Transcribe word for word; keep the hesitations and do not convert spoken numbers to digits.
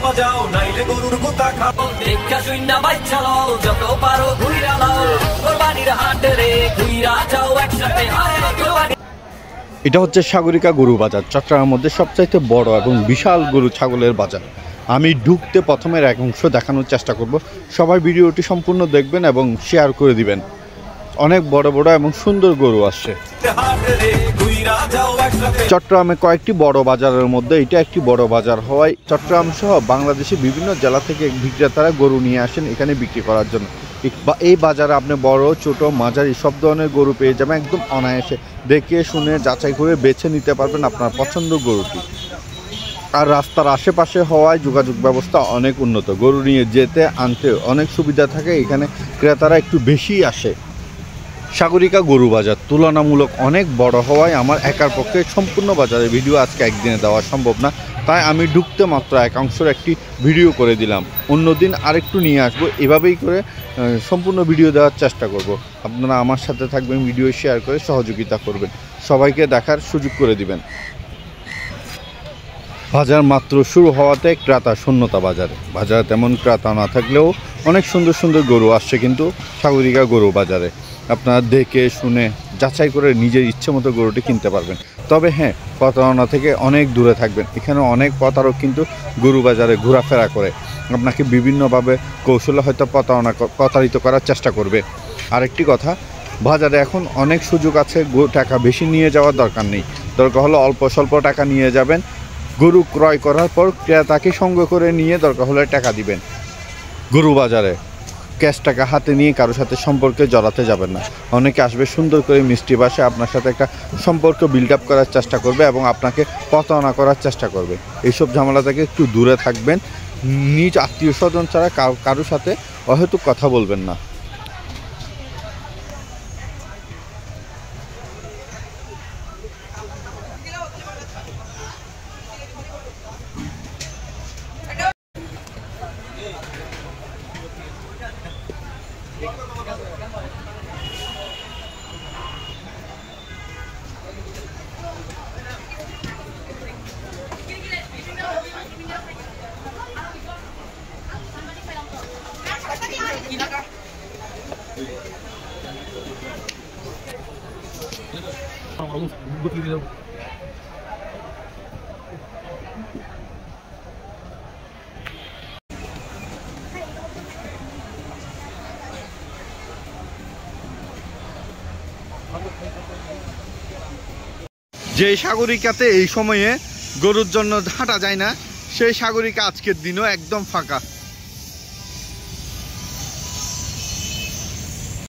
বাজাও নাইলে গরুর গুতা খাও দেখা শুইনা বাচ্চা লও যত পারো ঘুইরা লাও কোরবানির হাট রে ঘুইরা যাও একসাথে হায় কোরবানি। এটা হচ্ছে সাগরিকা গরু বাজার, চট্টগ্রামের মধ্যে সবচাইতে বড় এবং বিশাল গরু ছাগলের বাজার। আমি ঢুকতে প্রথমের এক অংশ দেখানোর চেষ্টা করব, সবাই ভিডিওটি সম্পূর্ণ দেখবেন এবং শেয়ার করে দিবেন। অনেক বড় বড় এবং সুন্দর গরু আসছে। চট্টগ্রামে কয়েকটি বড় বাজারের মধ্যে এটা একটি বড় বাজার হওয়ায় চট্টগ্রাম সহ বাংলাদেশের বিভিন্ন জেলা থেকে বিক্রেতারা গরু নিয়ে আসেন এখানে বিক্রি করার জন্য। এই বাজারে আপনি বড় ছোট মাঝারি সব ধরনের গরু পেয়ে যাবেন, একদম অনায়াসে দেখে শুনে যাচাই করে বেছে নিতে পারবেন আপনার পছন্দ গরুটি। আর রাস্তার আশেপাশে হওয়ায় যোগাযোগ ব্যবস্থা অনেক উন্নত, গরু নিয়ে যেতে আনতে অনেক সুবিধা থাকে। এখানে ক্রেতারা একটু বেশি আসে। সাগরিকা গরু বাজার তুলনামূলক অনেক বড় হওয়ায় আমার একার পক্ষে সম্পূর্ণ বাজারের ভিডিও আজকে একদিনে দেওয়া সম্ভব না, তাই আমি ঢুকতে মাত্র একাংশের একটি ভিডিও করে দিলাম। অন্যদিন আরেকটু নিয়ে আসবো, এভাবেই করে সম্পূর্ণ ভিডিও দেওয়ার চেষ্টা করব। আপনারা আমার সাথে থাকবেন, ভিডিও শেয়ার করে সহযোগিতা করবেন, সবাইকে দেখার সুযোগ করে দিবেন। বাজার মাত্র শুরু হওয়াতে ক্রেতা শূন্যতা বাজারে। বাজারে তেমন ক্রেতা না থাকলেও অনেক সুন্দর সুন্দর গরু আসছে কিন্তু সাগরিকা গরু বাজারে। আপনারা দেখে শুনে যাচাই করে নিজের ইচ্ছে মতো গরুটি কিনতে পারবেন। তবে হ্যাঁ, প্রতারণা থেকে অনেক দূরে থাকবেন। এখানে অনেক প্রতারক কিন্তু গরু বাজারে ঘোরাফেরা করে, আপনাকে বিভিন্নভাবে কৌশলে হয়তো প্রতারণা প্রতারিত করার চেষ্টা করবে। আরেকটি কথা, বাজারে এখন অনেক সুযোগ আছে, টাকা বেশি নিয়ে যাওয়ার দরকার নেই। দরকার হলে অল্প স্বল্প টাকা নিয়ে যাবেন, গরু ক্রয় করার পর ক্রেতাকে সঙ্গে করে নিয়ে দরকার হলে টাকা দিবেন। গরু বাজারে ক্যাশ টাকা হাতে নিয়ে কারোর সাথে সম্পর্কে জড়াতে যাবেন না। অনেকে আসবে সুন্দর করে মিষ্টি ভাষায় আপনার সাথে একটা সম্পর্ক বিল্ড আপ করার চেষ্টা করবে এবং আপনাকে প্রতারণা করার চেষ্টা করবে। এইসব ঝামেলা থেকে একটু দূরে থাকবেন। নিজ আত্মীয় স্বজন ছাড়া কারোর সাথে অহেতুক কথা বলবেন না। যে সাগরিকাতে এই সময়ে গরুর জন্য হাঁটা যায় না, সেই সাগরিকা আজকের দিনও একদম ফাঁকা।